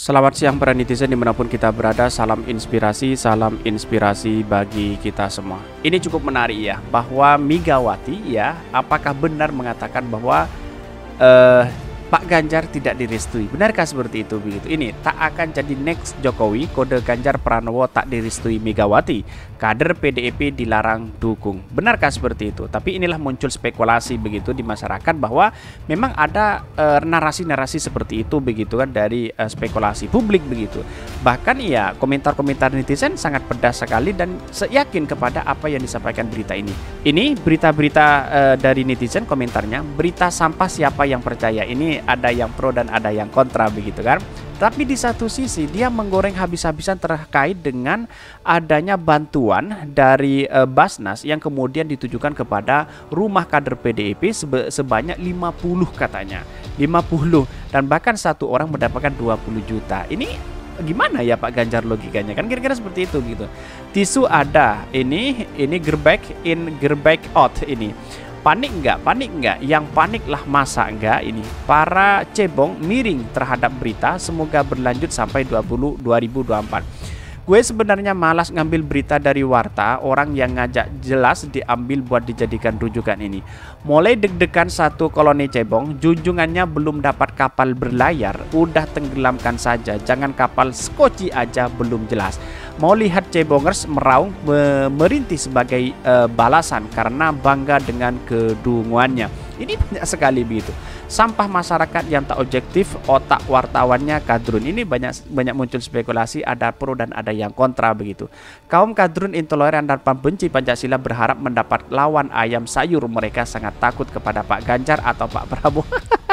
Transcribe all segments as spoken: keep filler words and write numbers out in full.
Selamat siang para netizen dimanapun kita berada. Salam inspirasi, salam inspirasi bagi kita semua. Ini cukup menarik ya, bahwa Megawati ya, apakah benar mengatakan bahwa eh, Pak Ganjar tidak direstui? Benarkah seperti itu? Begitu. Ini tak akan jadi next Jokowi, kode Ganjar Pranowo tak direstui Megawati, kader P D I P dilarang dukung. Benarkah seperti itu? Tapi inilah muncul spekulasi begitu di masyarakat bahwa memang ada narasi-narasi uh, seperti itu begitu kan, dari uh, spekulasi publik begitu. Bahkan ya komentar-komentar netizen sangat pedas sekali dan yakin kepada apa yang disampaikan berita ini. Ini berita-berita uh, dari netizen, komentarnya berita sampah siapa yang percaya. Ini ada yang pro dan ada yang kontra begitu kan. Tapi di satu sisi dia menggoreng habis-habisan terkait dengan adanya bantuan dari e, Basnas yang kemudian ditujukan kepada rumah kader P D I P sebe sebanyak lima puluh katanya. lima puluh, dan bahkan satu orang mendapatkan dua puluh juta. Ini gimana ya Pak Ganjar logikanya? Kan kira-kira seperti itu gitu. Tisu ada. Ini ini gerbek in gerbek out ini. Panik nggak? Panik nggak? Yang paniklah masa nggak ini? Para cebong miring terhadap berita, semoga berlanjut sampai dua ribu dua puluh empat. Gue sebenarnya malas ngambil berita dari warta, orang yang ngajak jelas diambil buat dijadikan rujukan ini. Mulai deg-degan satu koloni cebong, junjungannya belum dapat kapal berlayar, udah tenggelamkan saja, jangan kapal skoci aja belum jelas. Mau lihat cebongers meraung merintih sebagai uh, balasan karena bangga dengan kedunguannya. Ini banyak sekali begitu. Sampah masyarakat yang tak objektif, otak wartawannya kadrun. Ini banyak banyak muncul spekulasi, ada pro dan ada yang kontra begitu. Kaum kadrun intoleran dan pembenci Pancasila berharap mendapat lawan ayam sayur. Mereka sangat takut kepada Pak Ganjar atau Pak Prabowo.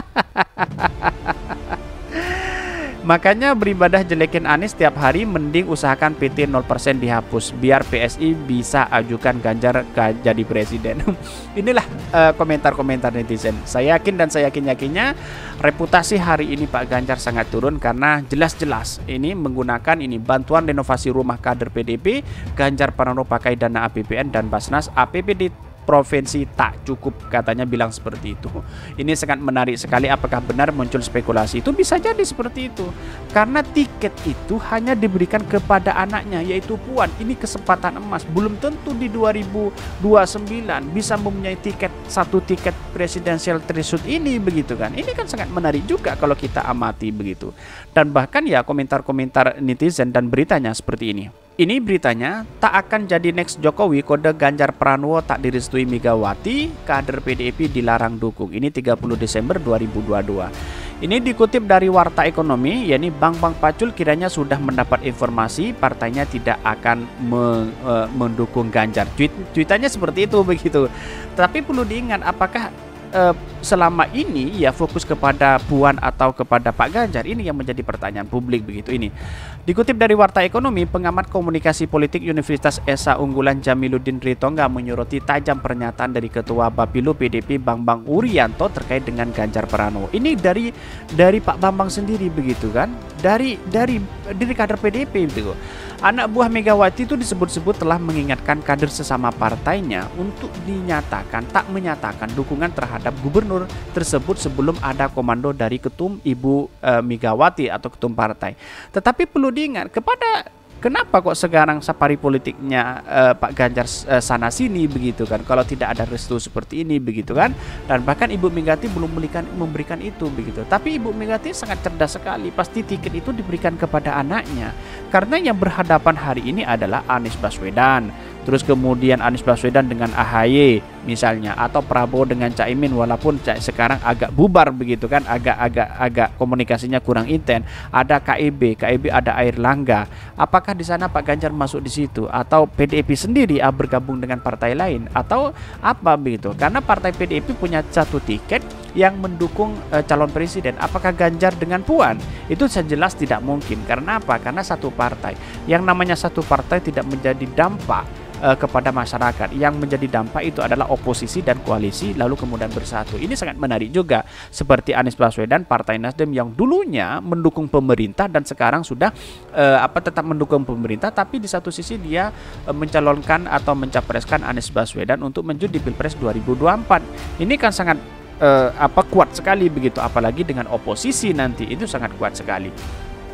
Makanya beribadah jelekin Anies setiap hari, mending usahakan P T nol persen dihapus biar P S I bisa ajukan Ganjar jadi presiden. Inilah komentar-komentar uh, netizen. Saya yakin dan saya yakin-yakinnya reputasi hari ini Pak Ganjar sangat turun karena jelas-jelas ini menggunakan ini bantuan renovasi rumah kader P D I P, Ganjar Pranowo pakai dana A P B N dan Basnas, A P B D provinsi tak cukup, katanya bilang seperti itu. Ini sangat menarik sekali. Apakah benar muncul spekulasi itu? Bisa jadi seperti itu, karena tiket itu hanya diberikan kepada anaknya yaitu Puan. Ini kesempatan emas. Belum tentu di dua ribu dua puluh sembilan bisa mempunyai tiket, satu tiket presidensial threshold ini begitu kan. Ini kan sangat menarik juga kalau kita amati begitu. Dan bahkan ya komentar-komentar netizen dan beritanya seperti ini. Ini beritanya, tak akan jadi next Jokowi, kode Ganjar Pranowo tak direstui Megawati, kader P D I P dilarang dukung. Ini tiga puluh Desember dua ribu dua puluh dua. Ini dikutip dari Warta Ekonomi, yakni Bang Bang Pacul kiranya sudah mendapat informasi partainya tidak akan me, e, mendukung Ganjar. Tweet, tweetannya seperti itu begitu. Tapi perlu diingat, apakah Uh, selama ini ya fokus kepada Puan atau kepada Pak Ganjar? Ini yang menjadi pertanyaan publik begitu. Ini dikutip dari Warta Ekonomi, pengamat komunikasi politik Universitas Esa Unggulan Jamiluddin Ritonga menyoroti tajam pernyataan dari Ketua Bapilu P D I P Bambang Urianto terkait dengan Ganjar Pranowo. Ini dari dari Pak Bambang sendiri begitu kan, dari dari dari kader P D I P begitu. Anak buah Megawati itu disebut-sebut telah mengingatkan kader sesama partainya untuk dinyatakan tak menyatakan dukungan terhadap gubernur tersebut sebelum ada komando dari ketum Ibu e, Megawati atau ketum partai. Tetapi perlu diingat, kepada kenapa kok sekarang safari politiknya uh, Pak Ganjar uh, sana sini begitu kan, kalau tidak ada restu seperti ini begitu kan. Dan bahkan Ibu Megawati belum memberikan, memberikan itu begitu. Tapi Ibu Megawati sangat cerdas sekali, pasti tiket itu diberikan kepada anaknya. Karena yang berhadapan hari ini adalah Anies Baswedan, terus kemudian Anies Baswedan dengan A H Y misalnya, atau Prabowo dengan Caimin, walaupun sekarang agak bubar begitu kan, agak-agak agak komunikasinya kurang intens. Ada K I B, K I B ada Airlangga. Apakah di sana Pak Ganjar masuk di situ, atau P D I P sendiri ah, bergabung dengan partai lain atau apa begitu? Karena partai P D I P punya satu tiket yang mendukung uh, calon presiden. Apakah Ganjar dengan Puan? Itu jelas tidak mungkin. Karena apa? Karena satu partai. Yang namanya satu partai tidak menjadi dampak uh, kepada masyarakat. Yang menjadi dampak itu adalah oposisi dan koalisi lalu kemudian bersatu. Ini sangat menarik juga, seperti Anies Baswedan, Partai Nasdem yang dulunya mendukung pemerintah dan sekarang sudah uh, apa tetap mendukung pemerintah, tapi di satu sisi dia uh, mencalonkan atau mencapreskan Anies Baswedan untuk maju di Pilpres dua ribu dua puluh empat. Ini kan sangat uh, apa kuat sekali begitu, apalagi dengan oposisi nanti itu sangat kuat sekali.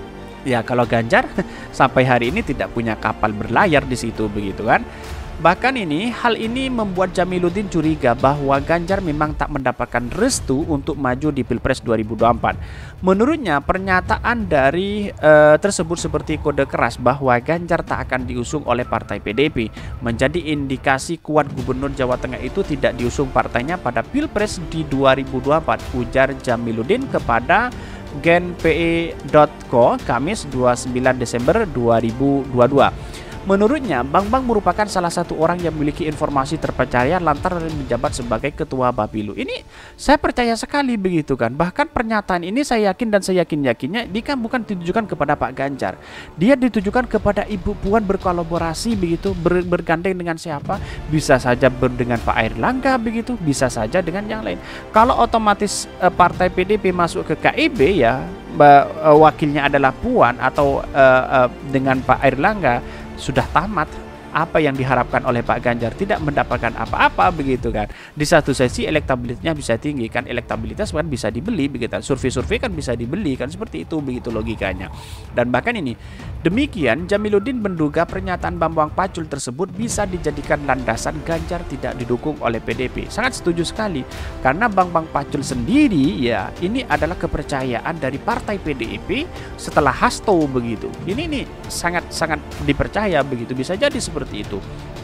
Ya kalau Ganjar sampai hari ini tidak punya kapal berlayar di situ begitu kan. Bahkan ini hal ini membuat Jamiluddin curiga bahwa Ganjar memang tak mendapatkan restu untuk maju di Pilpres dua ribu dua puluh empat. Menurutnya pernyataan dari uh, tersebut seperti kode keras bahwa Ganjar tak akan diusung oleh partai P D I P, menjadi indikasi kuat Gubernur Jawa Tengah itu tidak diusung partainya pada Pilpres di dua ribu dua puluh empat, ujar Jamiluddin kepada genpe titik co Kamis dua puluh sembilan Desember dua ribu dua puluh dua. Menurutnya, Bambang merupakan salah satu orang yang memiliki informasi terpercaya lantaran menjabat sebagai ketua Bapilu. Ini saya percaya sekali begitu kan. Bahkan pernyataan ini saya yakin dan saya yakin-yakinnya dia kan bukan ditujukan kepada Pak Ganjar. Dia ditujukan kepada Ibu Puan berkolaborasi begitu, ber, bergandeng dengan siapa? Bisa saja ber, dengan Pak Airlangga begitu, bisa saja dengan yang lain. Kalau otomatis eh, partai P D I P masuk ke K I B ya, eh, wakilnya adalah Puan atau eh, eh, dengan Pak Airlangga, sudah tamat. Apa yang diharapkan oleh Pak Ganjar, tidak mendapatkan apa-apa begitu kan. Di satu sisi elektabilitasnya bisa tinggi kan, elektabilitas kan bisa dibeli begitu. Survei-survei kan bisa dibeli kan, seperti itu begitu logikanya. Dan bahkan ini demikian Jamiluddin menduga pernyataan Bambang Pacul tersebut bisa dijadikan landasan Ganjar tidak didukung oleh P D I P. Sangat setuju sekali karena Bambang Pacul sendiri ya ini adalah kepercayaan dari partai P D I P setelah Hasto begitu. Ini nih sangat-sangat dipercaya begitu, bisa jadi seperti itu.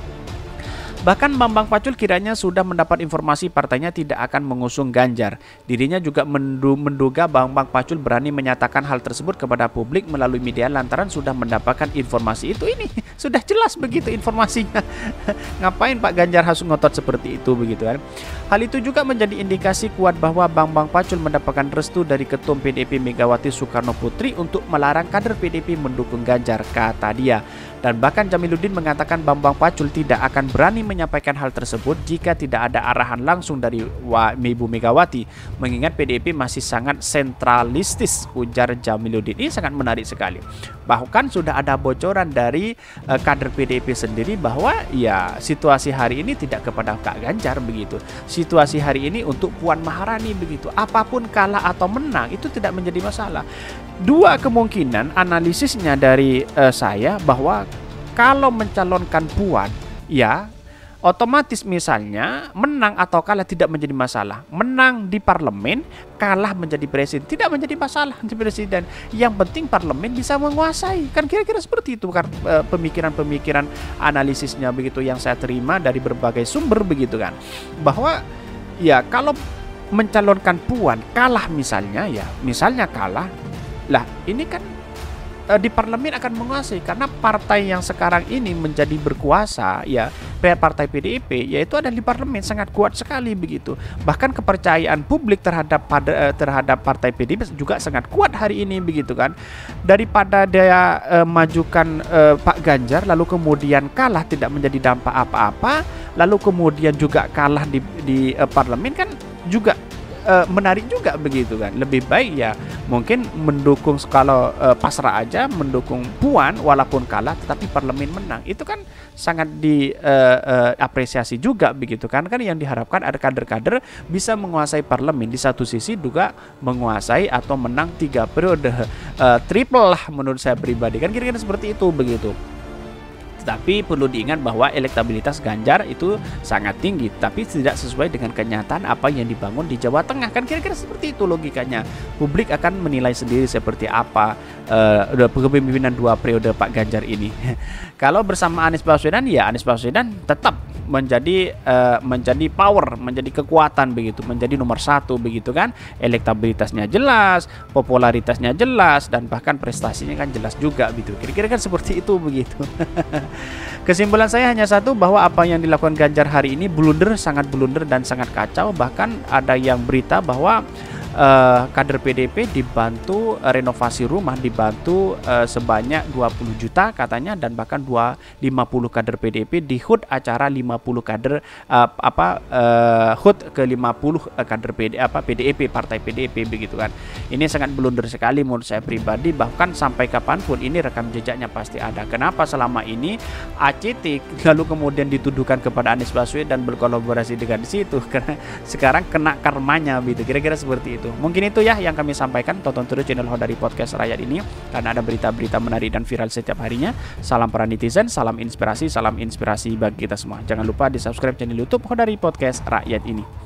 Bahkan Bambang Pacul kiranya sudah mendapat informasi partainya tidak akan mengusung Ganjar. Dirinya juga menduga Bambang Pacul berani menyatakan hal tersebut kepada publik melalui media lantaran sudah mendapatkan informasi itu. Ini sudah jelas begitu informasinya. Ngapain Pak Ganjar harus ngotot seperti itu begitu kan? Hal itu juga menjadi indikasi kuat bahwa Bambang Pacul mendapatkan restu dari Ketum P D I P Megawati Soekarno Putri untuk melarang kader P D I P mendukung Ganjar, kata dia. Dan bahkan Jamiluddin mengatakan Bambang Pacul tidak akan berani menyampaikan hal tersebut jika tidak ada arahan langsung dari Ibu Megawati, mengingat P D I P masih sangat sentralistis, ujar Jamiluddin. Ini sangat menarik sekali. Bahkan sudah ada bocoran dari uh, kader P D I P sendiri bahwa ya situasi hari ini tidak kepada Kak Ganjar begitu. Situasi hari ini untuk Puan Maharani begitu. Apapun kalah atau menang itu tidak menjadi masalah. Dua kemungkinan analisisnya dari uh, saya bahwa kalau mencalonkan Puan ya otomatis misalnya menang atau kalah tidak menjadi masalah. Menang di parlemen, kalah menjadi presiden tidak menjadi masalah di presiden. Yang penting parlemen bisa menguasai. Kan kira-kira seperti itu kan uh, pemikiran-pemikiran analisisnya begitu yang saya terima dari berbagai sumber begitu kan. Bahwa ya kalau mencalonkan Puan kalah misalnya ya, misalnya kalah lah ini kan e, di parlemen akan menguasai karena partai yang sekarang ini menjadi berkuasa ya partai P D I P yaitu ada di parlemen sangat kuat sekali begitu. Bahkan kepercayaan publik terhadap pada, terhadap partai P D I P juga sangat kuat hari ini begitu kan. Daripada dia e, majukan e, Pak Ganjar lalu kemudian kalah tidak menjadi dampak apa-apa, lalu kemudian juga kalah di, di e, parlemen kan juga Uh, menarik juga begitu kan. Lebih baik ya mungkin mendukung kalau uh, pasrah aja mendukung Puan walaupun kalah tetapi parlemen menang. Itu kan sangat diapresiasi uh, uh, juga begitu kan. Kan yang diharapkan ada kader-kader bisa menguasai parlemen di satu sisi juga menguasai atau menang tiga periode uh, triple lah menurut saya pribadi kan kira-kira seperti itu begitu. Tapi perlu diingat bahwa elektabilitas Ganjar itu sangat tinggi, tapi tidak sesuai dengan kenyataan apa yang dibangun di Jawa Tengah. Kan kira-kira seperti itu logikanya. Publik akan menilai sendiri seperti apa uh, kepemimpinan dua periode Pak Ganjar ini. Kalau bersama Anies Baswedan, ya Anies Baswedan tetap menjadi uh, menjadi power, menjadi kekuatan begitu, menjadi nomor satu begitu kan. Elektabilitasnya jelas, popularitasnya jelas, dan bahkan prestasinya kan jelas juga gitu. Kira-kira kan seperti itu begitu. Kesimpulan saya hanya satu, bahwa apa yang dilakukan Ganjar hari ini blunder, sangat blunder dan sangat kacau. Bahkan ada yang berita bahwa Uh, kader P D I P dibantu uh, renovasi rumah, dibantu uh, sebanyak dua puluh juta katanya, dan bahkan dua ratus lima puluh kader P D I P di H U D acara lima puluh kader uh, apa uh, H U D ke lima puluh uh, kader P D, apa P D I P, partai P D I P begitu kan. Ini sangat blunder sekali menurut saya pribadi. Bahkan sampai kapanpun ini rekam jejaknya pasti ada. Kenapa selama ini A C T lalu kemudian dituduhkan kepada Anies Baswedan dan berkolaborasi dengan situ, karena sekarang kena karmanya gitu. Kira-kira seperti itu. gitu. Mungkin itu ya yang kami sampaikan. Tonton terus channel Hodari Podcast Rakyat ini karena ada berita-berita menarik dan viral setiap harinya. Salam para netizen, salam inspirasi, salam inspirasi bagi kita semua. Jangan lupa di subscribe channel YouTube Hodari Podcast Rakyat ini.